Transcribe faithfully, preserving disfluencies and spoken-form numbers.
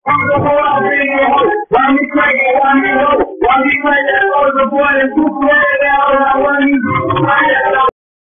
I'm the whole out video. Why me crazy? Why me low? Why me crazy? That was the boy that's too crazy.